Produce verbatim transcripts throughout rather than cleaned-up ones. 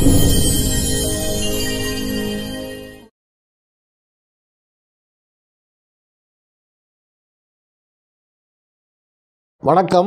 வணக்கம்.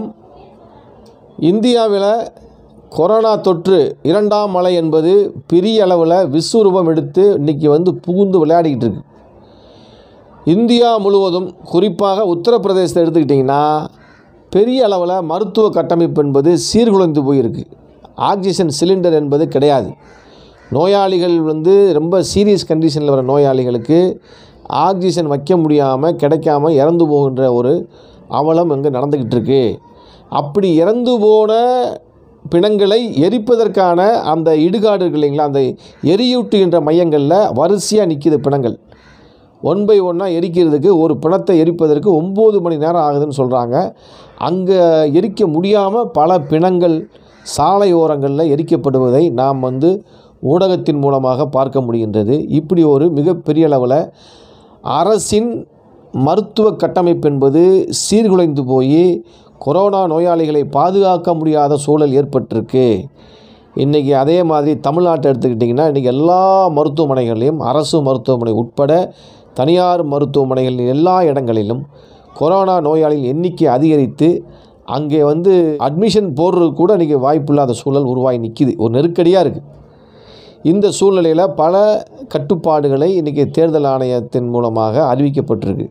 இந்தியாவில் கொரோனா தொற்று இரண்டாம் அலை என்பது பெரிய அளவில் விஸ்வரூபம் எடுத்து இன்றைக்கி வந்து புகுந்து விளையாடிக்கிட்டு இருக்கு. இந்தியா முழுவதும் குறிப்பாக உத்தரப்பிரதேசத்தை எடுத்துக்கிட்டிங்கன்னா பெரிய அளவில் மருத்துவ கட்டமைப்பு என்பது சீர்குலைந்து போயிருக்கு. ஆக்சிஜன் சிலிண்டர் என்பது கிடையாது. நோயாளிகள் வந்து ரொம்ப சீரியஸ் கண்டிஷனில் வர நோயாளிகளுக்கு ஆக்சிஜன் வைக்க முடியாமல் கிடைக்காம இறந்து போகின்ற ஒரு அவலம் அங்கே நடந்துக்கிட்டு இருக்கு. அப்படி இறந்து போன பிணங்களை எரிப்பதற்கான அந்த இடுகாடு இருக்கு இல்லைங்களா, அந்த எரியூட்டுகின்ற மையங்களில் வரிசையாக நிற்கிது பிணங்கள். ஒன் பை ஒன்னாக எரிக்கிறதுக்கு ஒரு பிணத்தை எரிப்பதற்கு ஒம்பது மணி நேரம் ஆகுதுன்னு சொல்கிறாங்க. அங்கே எரிக்க முடியாமல் பல பிணங்கள் சாலை ஓரங்களில் எரிக்கப்படுவதை நாம் வந்து ஊடகத்தின் மூலமாக பார்க்க முடிகின்றது. இப்படி ஒரு மிகப்பெரிய அளவில் அரசின் மருத்துவ கட்டமைப்பு என்பது சீர்குலைந்து போய் கொரோனா நோயாளிகளை பாதுகாக்க முடியாத சூழல் ஏற்பட்டிருக்கு. இன்றைக்கி அதே மாதிரி தமிழ்நாட்டை எடுத்துக்கிட்டிங்கன்னா இன்றைக்கி எல்லா மருத்துவமனைகளையும் அரசு மருத்துவமனை உட்பட தனியார் மருத்துவமனைகள் எல்லா இடங்களிலும் கொரோனா நோயாளிகள் எண்ணிக்கை அதிகரித்து அங்கே வந்து அட்மிஷன் போடுறது கூட இன்றைக்கி வாய்ப்பில்லாத சூழல் உருவாகி நிற்கிது. ஒரு நெருக்கடியாக இருக்குது. இந்த சூழ்நிலையில் பல கட்டுப்பாடுகளை இன்றைக்கி தேர்தல் ஆணையத்தின் மூலமாக அறிவிக்கப்பட்டிருக்கு.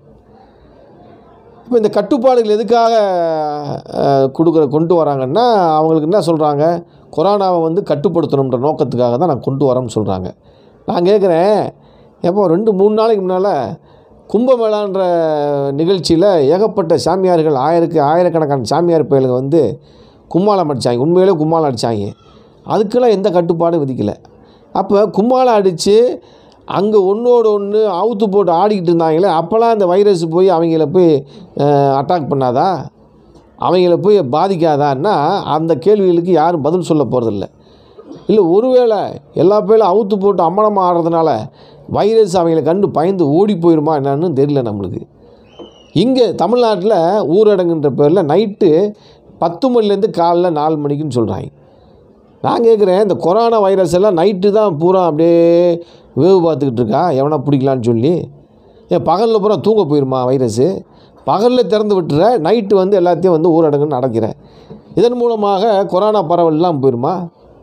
இப்போ இந்த கட்டுப்பாடுகள் எதுக்காக கொடுக்குற கொண்டு வராங்கன்னா, அவங்களுக்கு என்ன சொல்கிறாங்க, கொரோனாவை வந்து கட்டுப்படுத்தணுன்ற நோக்கத்துக்காக தான் நான் கொண்டு வரேன்னு சொல்கிறாங்க. நான் கேட்குறேன், எப்போ ரெண்டு மூணு நாளைக்கு முன்னால் கும்பமேளான்ற நிகழ்ச்சியில் ஏகப்பட்ட சாமியார்கள் ஆயிரக்கு ஆயிரக்கணக்கான சாமியார் பயலுங்க வந்து கும்மாளம் அடித்தாங்க. உண்மையிலே கும்மாளம் அடித்தாங்க. அதுக்கெல்லாம் எந்த கட்டுப்பாடும் விதிக்கலை. அப்போ கும்மாளம் அடித்து அங்கே ஒன்றோடு ஒன்று அவுத்து போட்டு ஆடிக்கிட்டு இருந்தாங்களே, அப்போல்லாம் அந்த வைரஸ் போய் அவங்கள போய் அட்டாக் பண்ணாதா, அவங்கள போய் பாதிக்காதான்னா அந்த கேள்விகளுக்கு யாரும் பதில் சொல்ல போகிறதில்ல. இல்லை ஒருவேளை எல்லா பேரும் அவுத்து போட்டு அம்மனமாக ஆடுறதுனால வைரஸ் அவங்கள கண்டு பயந்து ஓடி போயிடுமா என்னன்னு தெரியல நம்மளுக்கு. இங்கே தமிழ்நாட்டில் ஊரடங்குன்ற பேரில் நைட்டு பத்து மணிலேருந்து காலைல நாலு மணிக்குன்னு சொல்கிறாங்க. நான் கேட்குறேன், இந்த கொரோனா வைரஸ் எல்லாம் நைட்டு தான் பூரா அப்படியே வேவு பார்த்துக்கிட்டு இருக்கா எவனா பிடிக்கலான்னு சொல்லி? ஏன் பகலில் பூரா தூங்க போயிடுமா வைரஸு? பகலில் திறந்து விட்டுற, நைட்டு வந்து எல்லாத்தையும் வந்து ஊரடங்குன்னு நடக்கிறேன். இதன் மூலமாக கொரோனா பரவல்லாம் போயிடுமா?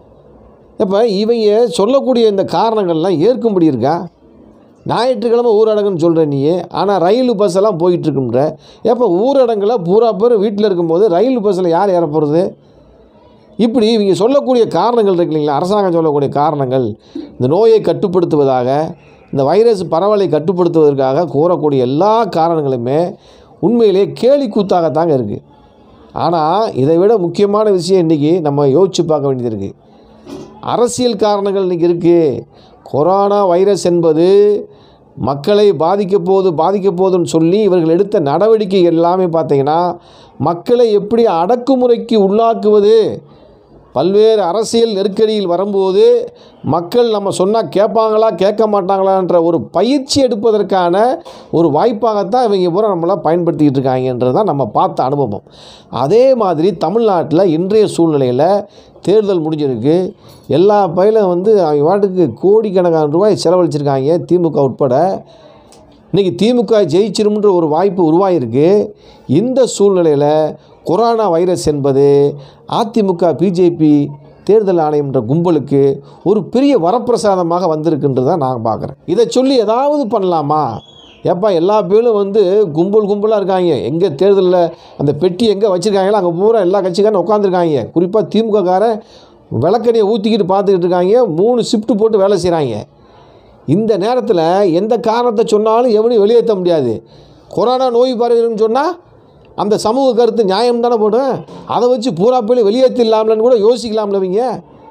இப்போ இவங்க சொல்லக்கூடிய இந்த காரணங்கள்லாம் ஏற்கும்படி இருக்கா? ஞாயிற்றுக்கிழமை ஊரடங்குன்னு சொல்கிற நீ, ஆனால் ரயில் பஸ் எல்லாம் போயிட்டுருக்குன்ற. எப்போ ஊரடங்கில் பூரா பேர் வீட்டில் இருக்கும்போது ரயில் பஸ்ஸில் யார் ஏற போகிறது? இப்படி இவங்க சொல்லக்கூடிய காரணங்கள் இருக்கு இல்லைங்களா, அரசாங்கம் சொல்லக்கூடிய காரணங்கள் இந்த நோயை கட்டுப்படுத்துவதாக, இந்த வைரஸ் பரவலை கட்டுப்படுத்துவதற்காக கூறக்கூடிய எல்லா காரணங்களுமே உண்மையிலே கேலி கூத்தாகத்தாங்க இருக்குது. ஆனால் இதை விட முக்கியமான விஷயம் இன்றைக்கி நம்ம யோசித்து பார்க்க வேண்டியது இருக்குது. அரசியல் காரணங்கள் இன்றைக்கி இருக்குது. கொரோனா வைரஸ் என்பது மக்களை பாதிக்க போகுது பாதிக்க போகுதுன்னு சொல்லி இவர்கள் எடுத்த நடவடிக்கை எல்லாமே பார்த்திங்கன்னா மக்களை எப்படி அடக்குமுறைக்கு உள்ளாக்குவது, பல்வேறு அரசியல் நெருக்கடியில் வரும்போது மக்கள் நம்ம சொன்னால் கேட்பாங்களா கேட்க மாட்டாங்களான்ற ஒரு பயிற்சி எடுப்பதற்கான ஒரு வாய்ப்பாகத்தான் இவங்க பூரா நம்மளாம் பயன்படுத்திக்கிட்டு இருக்காங்கன்றது தான் நம்ம பார்த்த அனுபவம். அதே மாதிரி தமிழ்நாட்டில் இன்றைய சூழ்நிலையில் தேர்தல் முடிஞ்சிருக்கு. எல்லா பயிலும் வந்து அவங்க வாட்டுக்கு கோடிக்கணக்கான ரூபாய் செலவழிச்சிருக்காங்க திமுக உட்பட. இன்றைக்கி திமுக ஜெயிச்சிரும்ன்ற ஒரு வாய்ப்பு உருவாகிருக்கு. இந்த சூழ்நிலையில் கொரோனா வைரஸ் என்பது அதிமுக பிஜேபி தேர்தல் ஆணையம்ன்ற கும்பலுக்கு ஒரு பெரிய வரப்பிரசாதமாக வந்திருக்குன்றதை நான் பார்க்குறேன். இதை சொல்லி ஏதாவது பண்ணலாமா? ஏப்பா எல்லா பேரும் வந்து கும்பல் கும்பலாக இருக்காங்க. எங்கே தேர்தலில் அந்த பெட்டி எங்கே வச்சுருக்காங்களோ அங்கே பூரா எல்லா கட்சிக்காரன் உட்காந்துருக்காங்க. குறிப்பாக திமுககாரன் விளக்கடியை ஊற்றிக்கிட்டு பார்த்துக்கிட்டு இருக்காங்க. மூணு ஷிஃப்ட்டு போட்டு வேலை செய்கிறாங்க. இந்த நேரத்தில் எந்த காரணத்தை சொன்னாலும் எவனையும் வெளியேற்ற முடியாது. கொரோனா நோய் பரவுன்னு சொன்னால் அந்த சமூக கருத்து நியாயம் தானே போடும். அதை வச்சு பூரா பேர் வெளியேற்றிடலாம்லன்னு கூட யோசிக்கலாம்லவங்க.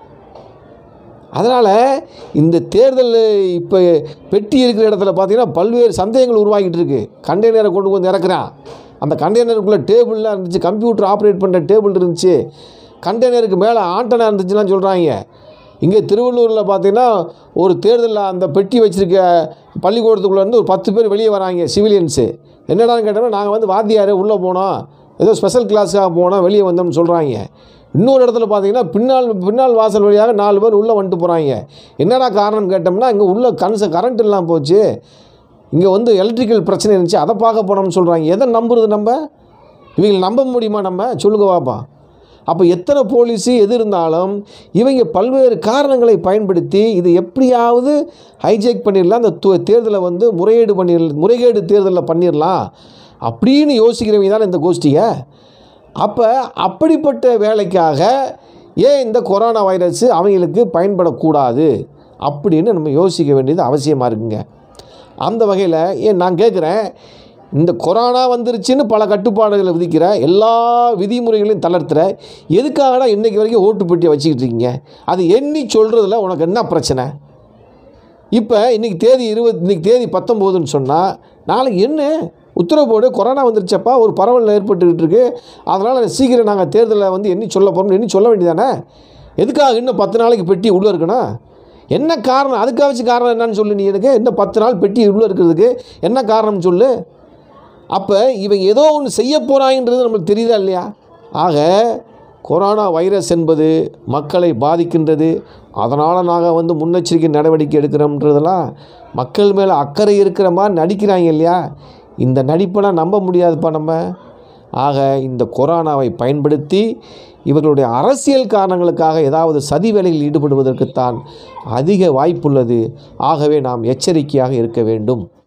அதனால் இந்த தேர்தல் இப்போ பெட்டி இருக்கிற இடத்துல பார்த்திங்கன்னா பல்வேறு சந்தேகங்கள் உருவாகிட்டு இருக்குது. கண்டெய்னரை கொண்டு வந்து இறக்குறான். அந்த கண்டெய்னருக்குள்ளே டேபிள்லாம் இருந்துச்சு, கம்ப்யூட்டர் ஆப்ரேட் பண்ணுற டேபிள் இருந்துச்சு, கண்டெய்னருக்கு மேலே ஆண்டனா இருந்துச்சுலாம் சொல்கிறாங்க. இங்கே திருவள்ளூரில் பார்த்திங்கன்னா ஒரு தேர்தலில் அந்த பெட்டி வச்சுருக்க பள்ளிக்கூடத்துக்குள்ளேருந்து ஒரு பத்து பேர் வெளியே வராங்க சிவிலியன்ஸு. என்னடான்னு கேட்டோம்னா நாங்கள் வந்து வாத்தியார் உள்ளே போனோம், ஏதோ ஸ்பெஷல் கிளாஸுக்காக போனோம், வெளியே வந்தோம்னு சொல்கிறாங்க. இன்னொரு இடத்துல பார்த்தீங்கன்னா பின்னால் பின்னால் வாசல் வழியாக நாலு பேர் உள்ளே வந்துட்டு போகிறாங்க. என்னடா காரணம் கேட்டோம்னா, இங்கே உள்ள கன்ச கரண்ட் இல்லாமல் போச்சு, இங்கே வந்து எலக்ட்ரிக்கல் பிரச்சனை இருந்துச்சு, அதை பார்க்க போனோம்னு சொல்கிறாங்க. எதை நம்புறது நம்ம? இவங்களை நம்ப முடியுமா நம்ம? சொல்லுங்க வாப்பா. அப்போ எத்தனை போலீஸு எது இருந்தாலும் இவங்க பல்வேறு காரணங்களை பயன்படுத்தி இது எப்படியாவது ஹைஜேக் பண்ணிடலாம், அந்த தேர்தலை வந்து முறையீடு பண்ணிடலாம், முறைகேடு தேர்தலில் பண்ணிடலாம் அப்படின்னு யோசிக்கிறவங்க தானே இந்த கோஷ்டியை. அப்போ அப்படிப்பட்ட வேலைக்காக ஏன் இந்த கொரோனா வைரஸ் அவங்களுக்கு பயன்படக்கூடாது அப்படின்னு நம்ம யோசிக்க வேண்டியது அவசியமாக இருக்குங்க. அந்த வகையில் ஏன் நான் கேட்குறேன், இந்த கொரோனா வந்துருச்சுன்னு பல கட்டுப்பாடுகளை விதிக்கிற, எல்லா விதிமுறைகளையும் தளர்த்துற, எதுக்காகடா இன்றைக்கி வரைக்கும் ஓட்டு பெட்டியை வச்சுக்கிட்டு இருக்கீங்க? அது எண்ணி சொல்கிறதுல உனக்கு என்ன பிரச்சனை? இப்போ இன்றைக்கி தேதி இருபது இன்றைக்கி தேதி பத்தொம்போதுன்னு சொன்னால் நாளைக்கு என்ன உத்தரவு போடு, கொரோனா வந்துருச்சப்பா, ஒரு பரவல் ஏற்பட்டுக்கிட்டு இருக்குது, அதனால் சீக்கிரம் நாங்கள் தேர்தலில் வந்து எண்ணி சொல்ல போகிறோம்னு எண்ணி சொல்ல வேண்டியதானே? எதுக்காக இன்னும் பத்து நாளைக்கு பெட்டி உள்ளே இருக்கணும்? என்ன காரணம்? அதுக்காக வச்சு காரணம் என்னன்னு சொல்லு. நீ எனக்கு இன்னும் பத்து நாள் பெட்டி உள்ளே இருக்கிறதுக்கு என்ன காரணம் சொல்லு. அப்போ இவங்க ஏதோ ஒன்று செய்ய போகிறாங்கன்றது நம்மளுக்கு தெரியுதா இல்லையா? ஆக கொரோனா வைரஸ் என்பது மக்களை பாதிக்கின்றது, அதனால் நாங்கள் வந்து முன்னெச்சரிக்கை நடவடிக்கை எடுக்கிறோம்ன்றதெல்லாம் மக்கள் மேலே அக்கறை இருக்கிற மாதிரி நடிக்கிறாங்க இல்லையா? இந்த நடிப்பெல்லாம் நம்ப முடியாதுப்பா நம்ம. ஆக இந்த கொரோனாவை பயன்படுத்தி இவர்களுடைய அரசியல் காரணங்களுக்காக ஏதாவது சதி வேலையில் ஈடுபடுவதற்குத்தான் அதிக வாய்ப்புள்ளது. ஆகவே நாம் எச்சரிக்கையாக இருக்க வேண்டும்.